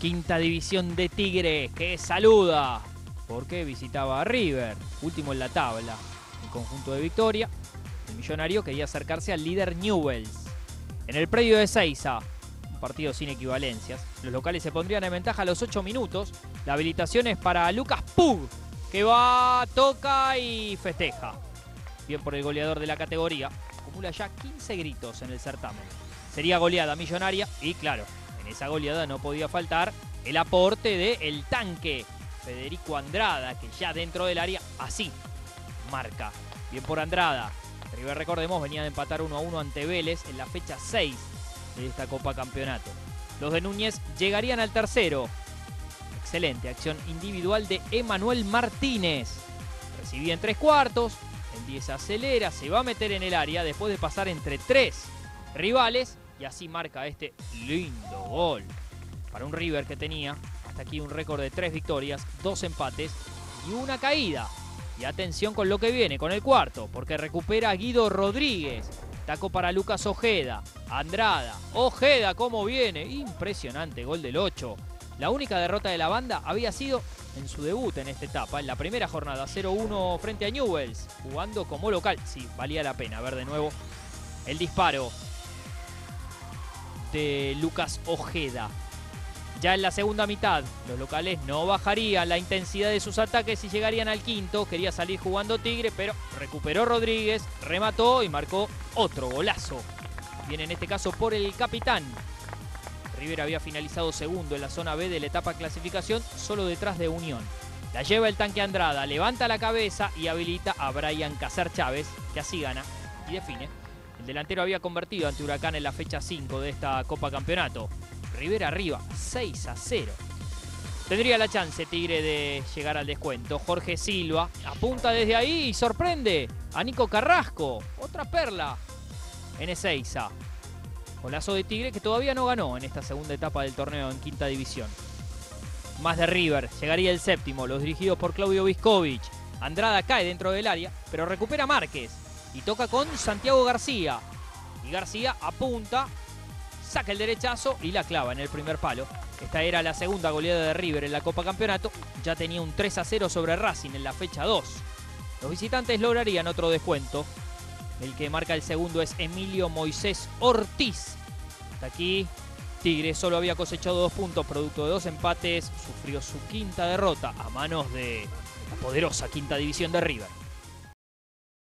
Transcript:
Quinta división de Tigre, que saluda, porque visitaba a River, último en la tabla, en conjunto de victoria. El millonario quería acercarse al líder Newell's. En el predio de Ezeiza, un partido sin equivalencias, los locales se pondrían en ventaja a los 8 minutos. La habilitación es para Lucas Pug, que va, toca y festeja. Bien por el goleador de la categoría, acumula ya 15 gritos en el certamen. Sería goleada millonaria y claro, en esa goleada no podía faltar el aporte de el tanque Federico Andrada, que ya dentro del área así marca. Bien por Andrada. River, recordemos, venía de empatar 1-1 ante Vélez en la fecha 6 de esta Copa Campeonato. Los de Núñez llegarían al tercero. Excelente acción individual de Emanuel Martínez. Recibía en 3/4, en 10 acelera, se va a meter en el área después de pasar entre 3 rivales y así marca este lindo gol. Para un River que tenía hasta aquí un récord de 3 victorias, 2 empates y una caída. Y atención con lo que viene, con el cuarto, porque recupera a Guido Rodríguez. Taco para Lucas Ojeda. Andrada. Ojeda, cómo viene. Impresionante gol del 8. La única derrota de la banda había sido en su debut en esta etapa, en la primera jornada, 0-1 frente a Newell's, jugando como local. Sí, valía la pena ver de nuevo el disparo de Lucas Ojeda. Ya en la segunda mitad, los locales no bajarían la intensidad de sus ataques y llegarían al quinto. Quería salir jugando Tigre, pero recuperó Rodríguez, remató y marcó otro golazo. Viene en este caso por el capitán. River había finalizado segundo en la zona B de la etapa clasificación, solo detrás de Unión. La lleva el tanque Andrada, levanta la cabeza y habilita a Brian Cacer Chávez, que así gana y define. El delantero había convertido ante Huracán en la fecha 5 de esta Copa Campeonato. River arriba, 6-0. Tendría la chance Tigre de llegar al descuento. Jorge Silva apunta desde ahí y sorprende a Nico Carrasco. Otra perla en Ezeiza. Golazo de Tigre que todavía no ganó en esta segunda etapa del torneo en quinta división. Más de River, llegaría el séptimo, los dirigidos por Claudio Viscovich. Andrada cae dentro del área, pero recupera Márquez y toca con Santiago García. Y García apunta, saca el derechazo y la clava en el primer palo. Esta era la segunda goleada de River en la Copa Campeonato. Ya tenía un 3-0 sobre Racing en la fecha 2. Los visitantes lograrían otro descuento. El que marca el segundo es Emilio Moisés Ortiz. Hasta aquí, Tigre solo había cosechado 2 puntos producto de 2 empates. Sufrió su quinta derrota a manos de la poderosa quinta división de River.